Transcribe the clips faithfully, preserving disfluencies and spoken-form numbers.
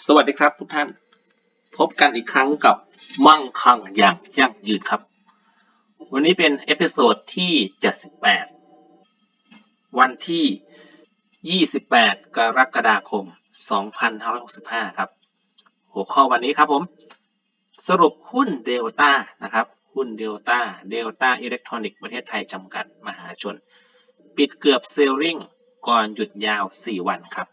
สวัสดีครับทุกท่านพบกันอีกครั้งกับมั่งคั่งอย่างยั่งยืนครับวันนี้เป็นเอพิโซดที่เจ็ดสิบแปดวันที่ยี่สิบแปดกรกฎาคมสองพันห้าร้อยหกสิบห้าครับหัวข้อวันนี้ครับผมสรุปหุ้นเดลต้านะครับหุ้นเดลต้าเดลต้าอิเล็กทรอนิกส์ประเทศไทยจำกัดมหาชนปิดเกือบเซลลิ่งก่อนหยุดยาวสี่วันครับ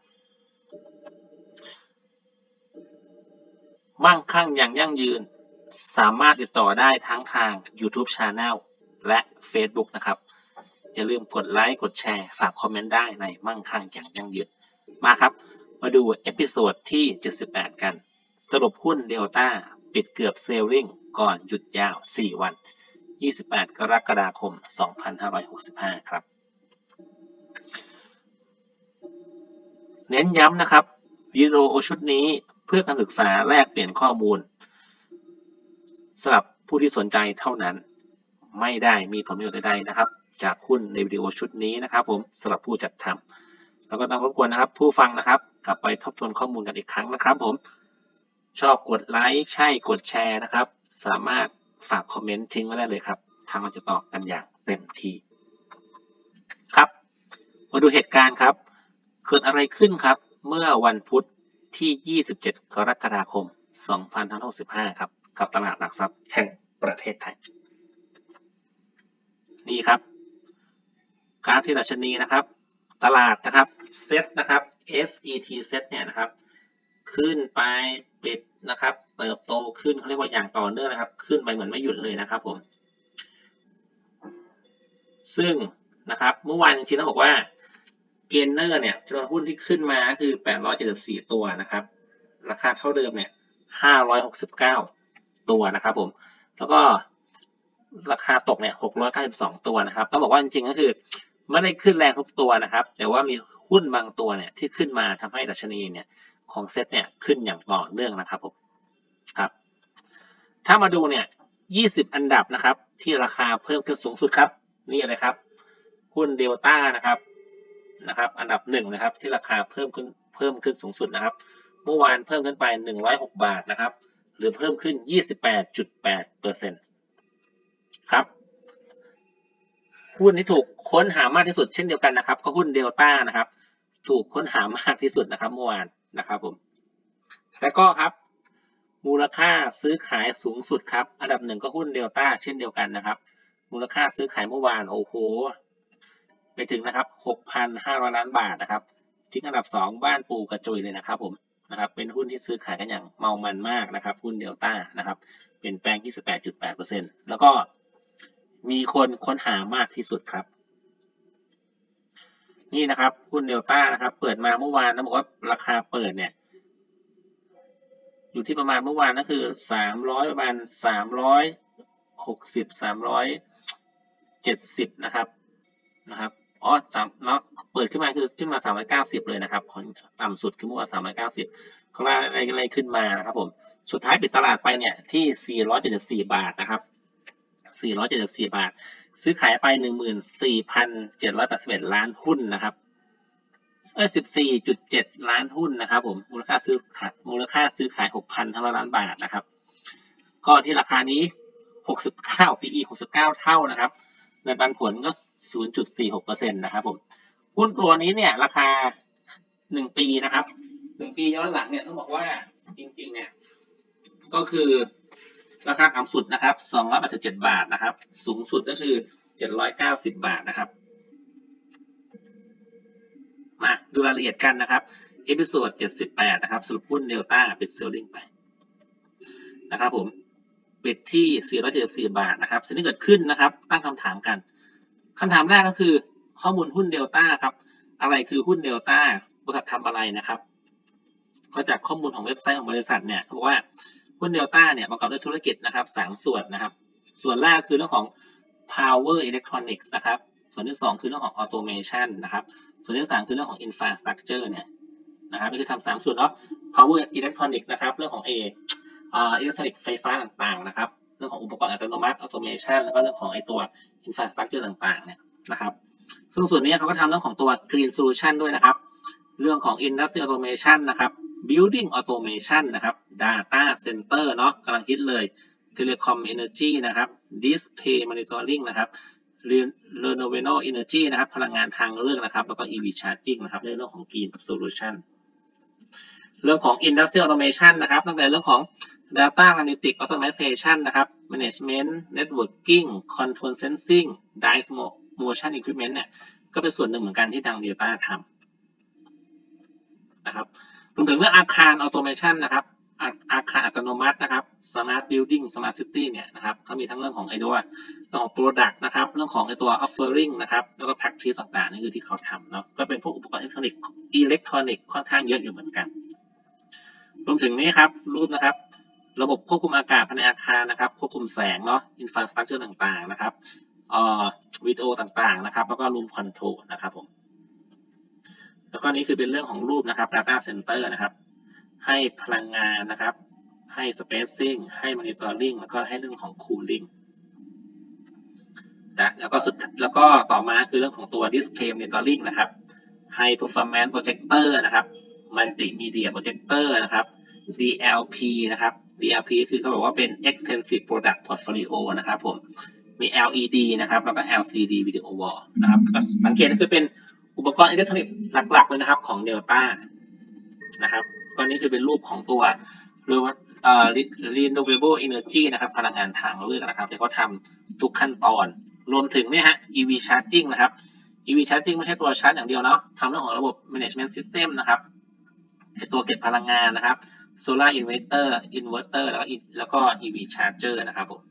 มั่งคั่งอย่างยั่งยืนสามารถติดต่อได้ทั้งทาง YouTube Channel และ Facebook นะครับอย่าลืมกดไลค์กดแชร์ฝากคอมเมนต์ได้ในมั่งคั่งอย่างยั่งยืนมาครับมาดูเอพิโซดที่เจ็ดสิบแปดกันสรุปหุ้นเดลต้าปิดเกือบเซลลิ่งก่อนหยุดยาวสี่วันยี่สิบแปดกรกฎาคมสองพันห้าร้อยหกสิบห้าครับเน้นย้ำนะครับวิดีโอชุดนี้เพื่อการศึกษาแลกเปลี่ยนข้อมูลสำหรับผู้ที่สนใจเท่านั้นไม่ได้มีผลประโยชน์ใดๆนะครับจากหุ้นในวิดีโอชุดนี้นะครับผมสำหรับผู้จัดทำแล้วก็ต้องรบกวนนะครับผู้ฟังนะครับกลับไปทบทวนข้อมูลกันอีกครั้งนะครับผมชอบกดไลค์ใช่กดแชร์นะครับสามารถฝากคอมเมนต์ทิ้งไว้ได้เลยครับทางเราจะตอบกันอย่างเต็มที่ครับมาดูเหตุการณ์ครับเกิดอะไรขึ้นครับเมื่อวันพุธที่ยี่สิบเจ็ดกรกฎาคมสองพันห้าร้อยหกสิบห้าครับกับตลาดหลักทรัพย์แห่งประเทศไทยนี่ครับกราฟที่ดัชนีนะครับตลาดนะครับเซ็ตนะครับ เอส อี ที Set เนี่ยนะครับขึ้นไปปิดนะครับเติบโตขึ้นเขาเรียกว่าอย่างต่อเนื่องนะครับขึ้นไปเหมือนไม่หยุดเลยนะครับผมซึ่งนะครับเมื่อวานจริงๆต้องบอกว่าเกนเนอร์เนี่ยจำนวนหุ้นที่ขึ้นมาคือแปดร้อยเจ็ดสิบสี่ตัวนะครับราคาเท่าเดิมเนี่ยห้าร้อยหกสิบเก้าตัวนะครับผมแล้วก็ราคาตกเนี่ยหกร้อยเก้าสิบสองตัวนะครับต้องบอกว่าจริงๆก็คือไม่ได้ขึ้นแรงทุกตัวนะครับแต่ว่ามีหุ้นบางตัวเนี่ยที่ขึ้นมาทำให้ดัชนีเนี่ยของเซ็ตเนี่ยขึ้นอย่างต่อเนื่องนะครับผมครับถ้ามาดูเนี่ยยี่สิบอันดับนะครับที่ราคาเพิ่มขึ้นสูงสุดครับนี่เลยครับหุ้นเดลต้านะครับนะครับอันดับหนึ่งนะครับที่ราคาเพิ่มขึ้นเพิ่มขึ้นสูงสุดนะครับเมื่อวานเพิ่มขึ้นไปหนึ่งร้อยหกบาทนะครับหรือเพิ่มขึ้น ยี่สิบแปดจุดแปดเปอร์เซ็นต์ ครับหุ้นที่ถูกค้นหามากที่สุดเช่นเดียวกันนะครับก็หุ้นเดลต้านะครับถูกค้นหามากที่สุดนะครับเมื่อวานนะครับผมแล้วก็ครับมูลค่าซื้อขายสูงสุดครับอันดับหนึ่งก็หุ้นเดลต้าเช่นเดียวกันนะครับมูลค่าซื้อขายเมื่อวานโอ้โหไปถึงนะครับ หกพันห้าร้อยล้านบาทนะครับทิ้งอันดับสองบ้านปูกระจุยเลยนะครับผมนะครับเป็นหุ้นที่ซื้อขายกันอย่างเมามันมากนะครับหุ้นเดลต้านะครับเปลี่ยนแปลง ยี่สิบแปดจุดแปดเปอร์เซ็นต์ แล้วก็มีคนค้นหามากที่สุดครับนี่นะครับหุ้นเดลต้านะครับเปิดมาเมื่อวานนะบอกว่าราคาเปิดเนี่ยอยู่ที่ประมาณเมื่อวานก็คือสามร้อยประมาณสามร้อยหกสิบ สามร้อยเจ็ดสิบนะครับนะครับอ๋อสามเนาะเปิดขึ้นมาคือขึ้นมาสามร้อยเก้าสิบเลยนะครับของต่ำสุดคือเมื่อวานสามร้อยเก้าสิบข้างล่างอะไรอะไรขึ้นมานะครับผมสุดท้ายปิดตลาดไปเนี่ยที่สี่ร้อยเจ็ดสิบสี่บาทนะครับสี่ร้อยเจ็ดสิบสี่บาทซื้อขายไป หนึ่งหมื่นสี่พันเจ็ดร้อยแปดสิบเอ็ด ล้านหุ้นนะครับเอ้ย สิบสี่จุดเจ็ด ล้านหุ้นนะครับผมมูลค่าซื้อขายมูลค่าซื้อขาย หกพันห้าร้อยล้านบาทนะครับก็ที่ราคานี้หกสิบเก้า พี อี หกสิบเก้าเท่านะครับเงินปันผลก็ ศูนย์จุดสี่หกเปอร์เซ็นต์ นะครับผมหุ้นตัวนี้เนี่ยราคาหนึ่งปีนะครับหนึ่งปีย้อนหลังเนี่ยต้องบอกว่าจริงๆเนี่ยก็คือราคาต่ำสุดนะครับสองร้อยแปดสิบเจ็ดบาทนะครับสูงสุดก็คือเจ็ดร้อยเก้าสิบบาทนะครับมาดูรายละเอียดกันนะครับเอพิโซดเจ็ดสิบแปดนะครับสรุปหุ้นเดลต้าปิดเซลลิ่งไปนะครับผมปิดที่สี่ร้อยเจ็ดสิบสี่บาทนะครับสิ่งที่เกิดขึ้นนะครับตั้งคำถามกันคำถามแรกก็คือข้อมูลหุ้นเดลต้าครับอะไรคือหุ้นเดลต้าบริษัททำอะไรนะครับก็จากข้อมูลของเว็บไซต์ของบริษัทเนี่ยเขาบอกว่าหุ้นเดลต้าเนี่ยประกอบด้วยธุรกิจนะครับสามส่วนนะครับส่วนแรกคือเรื่องของ power electronics นะครับส่วนที่สองคือเรื่องของ automation นะครับส่วนที่สามคือเรื่องของ infrastructure เนี่ยนะครับนี่คือทำสามส่วนเนาะ power electronics นะครับเรื่องของ A อ่าอิเล็กทรอนิกส์ไฟฟ้าต่างๆนะครับเรื่องของอุปกรณ์อัตโนมัติ automation แล้วก็เรื่องของไอตัว infrastructure ต่างๆเนี่ยนะครับซึ่งส่วนนี้เขาก็ทำเรื่องของตัว green solution ด้วยนะครับเรื่องของ industrial automation นะครับ building automation นะครับ data center เนาะกำลังคิดเลย telecom energy นะครับ display monitoring นะครับ renewable energy นะครับพลังงานทางเลือกนะครับแล้วก็ อี วี charging นะครับในเรื่องของ green solution เรื่องของ industrial automation นะครับตั้งแต่เรื่องของ data analytics automation นะครับ management networking control sensing dice motion equipment เนี่ยก็เป็นส่วนหนึ่งเหมือนกันที่ทาง Delta ทำนะครับรวมถึงเรื่องอาคาร automation นะครับอาอาคารอัตโนมัตินะครับ smart building smart city เนี่ยนะครับก็มีทั้งเรื่องของไอ้ตัวเรื่องของ product นะครับเรื่องของไอ้ตัว offering นะครับแล้วก็ practice ต่างๆนี่คือที่เขาทำเนาะก็เป็นพวกอุปกรณ์อิเล็กทรอนิกส์อิเล็กทรอนิกส์ค่อนข้างเยอะอยู่เหมือนกันรวมถึงนี้ครับรูปนะครับระบบควบคุมอากาศภายในอาคารนะครับควบคุมแสงเนาะ infrastructure ต่างๆนะครับเอ่อวิดีโอต่างๆนะครับแล้วก็ room control นะครับผมแล้วก็นี้คือเป็นเรื่องของรูปนะครับ data center นะครับให้พลังงานนะครับให้ spacing ให้ monitoring แล้วก็ให้เรื่องของ cooling นะแล้วก็สุดแล้วก็ต่อมาคือเรื่องของตัว display monitoring นะครับให้ performance projector นะครับ multimedia projector นะครับ ดี แอล พี นะครับ ดี แอล พี คือเขาบอกว่าเป็น extensive product portfolio นะครับผมมี แอล อี ดี นะครับแล้วก็ แอล ซี ดี video wall นะครับสังเกตก็คือเป็นอุปกรณ์อิเล็กทรอนิกส์หลักๆเลยนะครับของ Delta นะครับก็นี้คือเป็นรูปของตัวหรือว่าเอ่อ renewable energy นะครับพลังงานทางเลือกนะครับที่เขาทำทุกขั้นตอนรวมถึงเนี่ยฮะ อี วี charging นะครับ อี วี charging ไม่ใช่ตัวชาร์จอย่างเดียวเนาะทำเรื่องของระบบ management system นะครับตัวเก็บพลังงานนะครับ solar inverter inverter แล้วก็แล้วก็ อี วี charger นะครับผม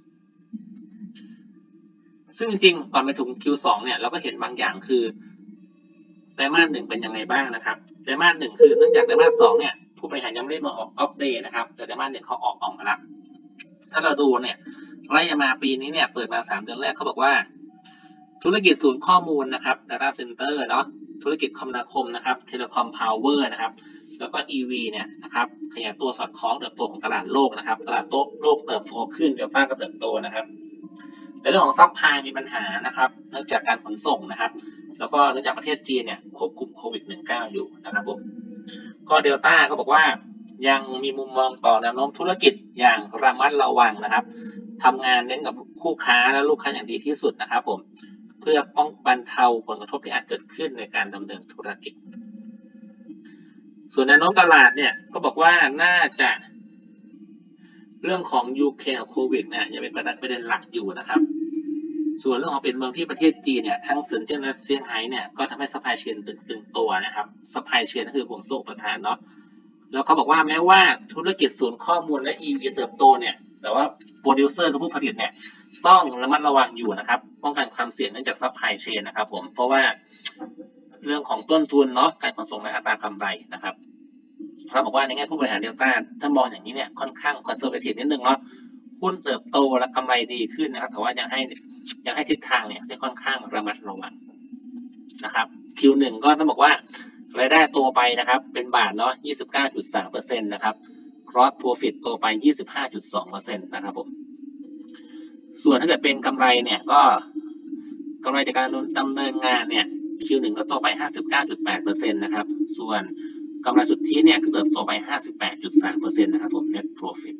ซึ่งจริงๆก่อนไปถึง คิว สอง เนี่ยเราก็เห็นบางอย่างคือไตรมาสหนึ่งเป็นยังไงบ้างนะครับไตรมาสหนึ่งคือเนื่องจากไตรมาสสองเนี่ยผู้บริหารยังไม่ได้มาออกอัปเดตนะครับแต่ไตรมาสหนึ่งเขาออกออกมาแล้วถ้าเราดูเนี่ยไล่มาปีนี้เนี่ยเปิดมาสามเดือนแรกเขาบอกว่าธุรกิจศูนย์ข้อมูลนะครับ data center เนาะธุรกิจคมนาคมนะครับ telecom power นะครับแล้วก็ อี วี เนี่ยนะครับขยายตัวสอดคล้องเติบโตของตลาดโลกนะครับตลาดโลกเติบโตขึ้นเดลต้าก็เติบโตนะครับในเรื่องของซัพพลายมีปัญหานะครับเนื่องจากการขนส่งนะครับแล้วก็เนื่องจากประเทศจีนเนี่ยควบคุมโควิด สิบเก้า อยู่นะครับผมก็เดลต้าก็บอกว่ายังมีมุมมองต่อแนวโน้มธุรกิจอย่างระมัดระวังนะครับทำงานเน้นกับคู่ค้าและลูกค้าอย่างดีที่สุดนะครับผมเพื่อป้องบรรเทาผลกระทบที่อาจเกิดขึ้นในการดำเนินธุรกิจส่วนแนวโน้มตลาดเนี่ยก็บอกว่าน่าจะเรื่องของยูเครนกับโควิดเนี่ยยังเป็นประเด็นหลักอยู่นะครับส่วนเรื่องของเป็นเมืองที่ประเทศจีนเนี่ยทั้งเซินเจิ้นและเซี่ยงไฮ้เนี่ยก็ทำให้ซัพพลายเชนตึงตัวนะครับซัพพลายเชนก็คือห่วงโซ่อุปทานเนาะแล้วเขาบอกว่าแม้ว่าธุรกิจศูนย์ข้อมูลและ อี วี เติบโตเนี่ยแต่ว่าโปรดิวเซอร์กับผู้ผลิตเนี่ยต้องระมัดระวังอยู่นะครับป้องกันความเสี่ยงเนื่องจากซัพพลายเชนนะครับผมเพราะว่าเรื่องของต้นทุนเนาะการขนส่งและอัตรากำไรนะครับเขาบอกว่าในแง่ผู้บริหารเดลต้าถ้ามองอย่างนี้เนี่ยค่อนข้างคอนเซอร์เวทีฟนิดนึงเนาะหุ้นเติบโตและกำไรดีขึ้นนะครับแต่ว่ายังให้ยังให้ทิศทางเนี่ยได้ค่อนข้างระมัดระวังนะครับ คิว หนึ่ง ก็ต้องบอกว่ารายได้โตไปนะครับเป็นบาทเนาะ ยี่สิบเก้าจุดสามเปอร์เซ็นต์ นะครับ Gross Profit โตไป ยี่สิบห้าจุดสองเปอร์เซ็นต์ นะครับผมส่วนถ้าเกิดเป็นกำไรเนี่ยก็กำไรจากการดำเนินงานเนี่ย คิว หนึ่ง ก็โตไป ห้าสิบเก้าจุดแปดเปอร์เซ็นต์ นะครับส่วนกำไรสุทธิเนี่ยก็เติบโตไป ห้าสิบแปดจุดสามเปอร์เซ็นต์ นะครับผม Net Profit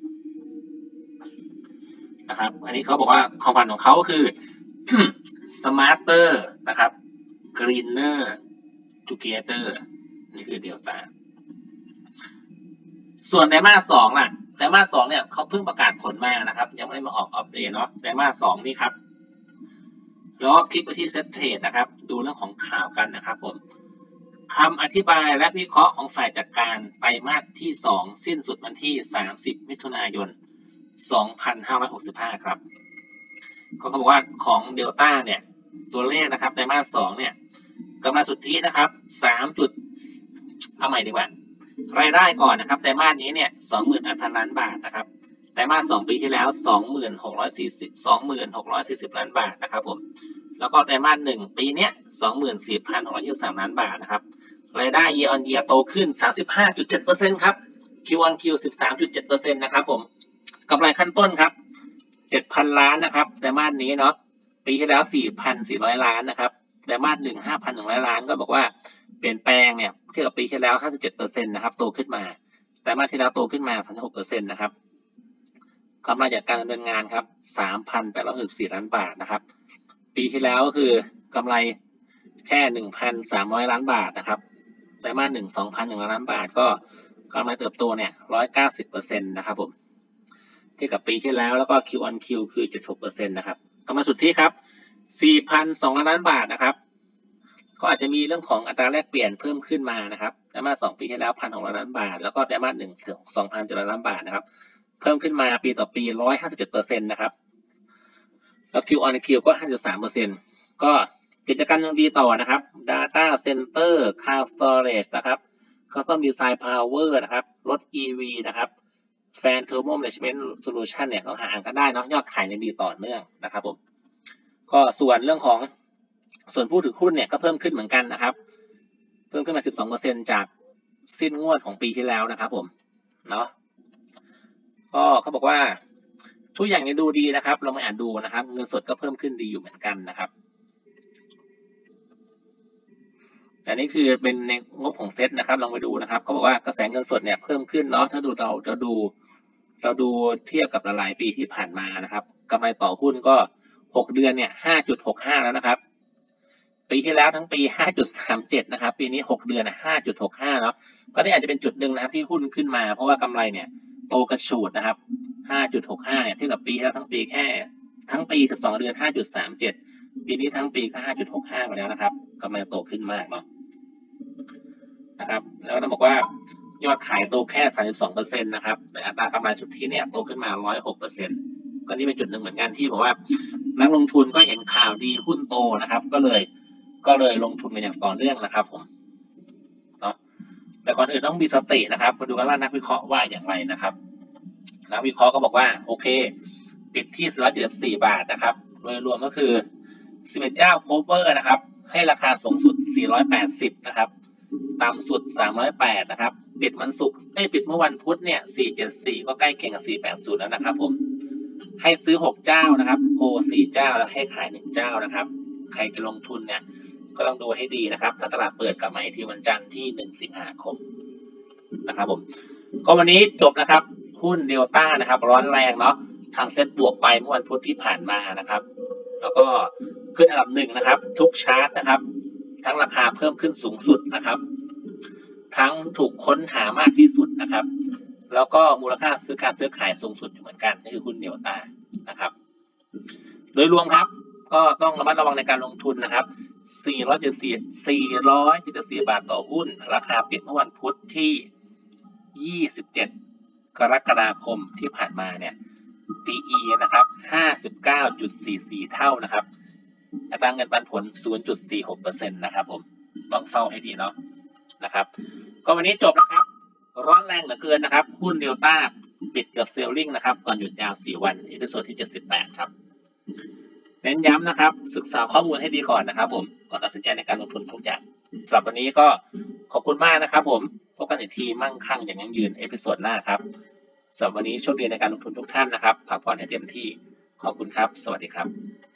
นะครับอันนี้เขาบอกว่าคอมพานของเขาก็คือ Smarter นะครับ Greener Together นี่คือ Delta ส่วนไตรมาสสองล่ะไตรมาสสองเนี่ยเขาเพิ่งประกาศผลมานะครับยังไม่ได้มาออกอัปเดตเนาะไตรมาสสองนี่ครับแล้วคลิกไปที่ Set Trade นะครับดูเรื่องของข่าวกันนะครับผมคำอธิบายและวิเคราะห์ของฝ่ายจัดการไตรมาสที่สองสิ้นสุดวันที่สามสิบมิถุนายนสองพันห้าร้อยหกสิบห้าครับเขาบอกว่าของ Delta เนี่ยตัวเลขนะครับไตรมาสสองเนี่ยกำไรสุทธินะครับสามจุดเอาใหม่ดีกว่ารายได้ก่อนนะครับไตรมาสนี้เนี่ย สองหมื่นแปดพัน ล้านบาทนะครับไตรมาสสองปีที่แล้ว สองหมื่นหกร้อยสี่สิบ สองหมื่นหกร้อยสี่สิบ ล้านบาทนะครับผมแล้วก็ไตรมาสหนึ่งปีเนี้ย สองหมื่นสี่พันหกร้อยยี่สิบสาม ล้านบาทนะครับรายได้ year on year โตขึ้น สามสิบห้าจุดเจ็ดเปอร์เซ็นต์ ครับ Q on Q สิบสามจุดเจ็ดเปอร์เซ็นต์ นะครับผมกำไรขั้นต้นครับ เจ็ดพัน ล้านนะครับไตรมาสนี้เนาะปีที่แล้ว สี่พันสี่ร้อย ล้านนะครับไตรมาสหนึ่ง ห้าพันหนึ่งร้อย ล้านก็บอกว่าเปลี่ยนแปลงเนี่ยเทียบกับปีที่แล้ว ห้าสิบเจ็ดเปอร์เซ็นต์ นะครับโตขึ้นมาแต่มาที่แล้วโตขึ้นมา สามสิบหกเปอร์เซ็นต์ นะครับกำไรจากการดำเนินงานครับ สามพันแปดร้อยหกสิบสี่ ล้านบาทนะครับปีที่แล้วก็คือกำไรแค่ หนึ่งพันสามร้อย ล้านบาทนะครับไตรมาสหนึ่ง สองพันหนึ่งร้อย ล้านบาทก็กำไรเติบโตเนี่ย หนึ่งร้อยเก้าสิบเปอร์เซ็นต์ นะครับผมเทียบกับปีที่แล้วแล้วก็ Q on Q คือ เจ็ดสิบหกเปอร์เซ็นต์ นะครับกำไรสุทธิครับ สี่พันสองร้อย ล้านบาทนะครับก็อาจจะมีเรื่องของอัตราแลกเปลี่ยนเพิ่มขึ้นมานะครับไตรมาสสองปีที่แล้ว หนึ่งพันหกร้อย ล้านบาทแล้วก็ไตรมาสหนึ่ง สองพันเจ็ดร้อย ล้านบาทนะครับเพิ่มขึ้นมาปีต่อปี หนึ่งร้อยห้าสิบเจ็ดเปอร์เซ็นต์ นะครับแล้ว Q on Q ก็ ห้าจุดสามเปอร์เซ็นต์ ก็กิจกรรมยังดีต่อนะครับ Data Center Cloud Storage นะครับ Custom Design Power นะครับรถ อี วี นะครับ Fan Thermal Management Solution เนี่ยเราหาอ่านกันได้เนาะยอดขายยังดีต่อเนื่องนะครับผมก็ส่วนเรื่องของส่วนผู้ถือหุ้นเนี่ยก็เพิ่มขึ้นเหมือนกันนะครับเพิ่มขึ้นมา สิบสองเปอร์เซ็นต์ จากสิ้นงวดของปีที่แล้วนะครับผมเนาะก็เขาบอกว่าทุกอย่างยังดูดีนะครับเรามาอ่านดูนะครับเงินสดก็เพิ่มขึ้นดีอยู่เหมือนกันนะครับแต่นี่คือเป็นในงบของเซตนะครับลองไปดูนะครับเขาบอกว่ากระแสเงินสดเนี่ยเพิ่มขึ้นเนาะถ้าดูเราเราดูเราดูเทียบกับหลายปีที่ผ่านมานะครับกำไรต่อหุ้นก็หกเดือนเนี่ย ห้าจุดหกห้า แล้วนะครับปีที่แล้วทั้งปี ห้าจุดสามเจ็ด นะครับปีนี้หกเดือน ห้าจุดหกห้า เนาะก็นี่อาจจะเป็นจุดหนึ่งนะครับที่หุ้นขึ้นมาเพราะว่ากำไรเนี่ยโตกระฉูดนะครับ ห้าจุดหกห้า เนี่ยเทียบกับปีที่แล้วทั้งปีแค่ทั้งปีสิบสองเดือน ห้าจุดสามเจ็ด ปีนี้ทั้งปีก็ ห้าจุดหกห้า มาแล้วนะครับกำไรโตขึ้นมากเนาะนะครับแล้วต้องบอกว่ายอดขายโตแค่ สามสิบสองเปอร์เซ็นต์ นะครับแต่อัตรากำไรสุทธิเนี่ยโตขึ้นมา หนึ่งร้อยหกเปอร์เซ็นต์ ก็นี่เป็นจุดหนึ่งเหมือนกันที่บอกว่านักลงทุนก็เห็นข่าวดีหุ้นโตนะครับก็เลยก็เลยลงทุนกันอย่างต่อเนื่องนะครับผมเนาะแต่ก่อนอื่นต้องมีสตินะครับมาดูกันว่านักวิเคราะห์ว่าอย่างไรนะครับนักวิเคราะห์ก็บอกว่าโอเคปิดที่สี่ร้อยเจ็ดสิบสี่บาทนะครับโดยรวมก็คือสิบเอ็ดเจ้าโคเวอร์นะครับให้ราคาสูงสุดสี่ร้อยแปดสิบนะครับต่ำสุดสามร้อยแปดนะครับปิดวันศุกร์เอ้ยปิดเมื่อวันพุธเนี่ยสี่ร้อยเจ็ดสิบสี่ก็ใกล้เคียงกับสี่ร้อยแปดสิบแล้วนะครับผมให้ซื้อหกเจ้านะครับโฮสี่เจ้าแล้วให้ขายหนึ่งเจ้านะครับใครจะลงทุนเนี่ยก็ต้องดูให้ดีนะครับถ้าตลาดเปิดกลับมาอีกทีวันจันทร์ที่หนึ่งสิงหาคมนะครับผมก็วันนี้จบนะครับหุ้นเดลต้านะครับร้อนแรงเนาะทางเซ็ตบวกไปเมื่อวันพุธที่ผ่านมานะครับแล้วก็ขึ้นอันดับหนึ่งนะครับทุกชาร์ตนะครับทั้งราคาเพิ่มขึ้นสูงสุดนะครับทั้งถูกค้นหามากที่สุดนะครับแล้วก็มูลค่าซื้อการซื้อขายสูงสุดอยู่เหมือนกันนี่คือหุ้นเดลต้านะครับโดยรวมครับก็ต้องระมัดระวังในการลงทุนนะครับสี่ร้อยเจ็ดสิบสี่ สี่ร้อยเจ็ดสิบสี่บาทต่อหุ้นราคาปิดเมื่อวันพุธที่ยี่สิบเจ็ดกรกฎาคมที่ผ่านมาเนี่ย พี อี นะครับ ห้าสิบเก้าจุดสี่สี่ เท่านะครับอัตราเงินปันผล ศูนย์จุดสี่หกเปอร์เซ็นต์ นะครับผมต้องเฝ้าให้ดีเนาะนะครับก็วันนี้จบนะครับร้อนแรงเหลือเกินนะครับหุ้นเดลต้าปิดเกือบเซลลิ่งนะครับก่อนหยุดยาวสี่วันเอพิโซดที่เจ็ดสิบแปดครับเน้นย้ำนะครับศึกษาข้อมูลให้ดีก่อนนะครับผมก่อนตัดสินใจในการลงทุนทุกอย่างสำหรับวันนี้ก็ขอบคุณมากนะครับผมพบกันอีกทีมั่งคั่งอย่างยั่งยืนเอพิโซดหน้าครับสำหรับวันนี้โชคดีในการลงทุนทุกท่านนะครับพักผ่อนให้เต็มที่ขอบคุณครับสวัสดีครับ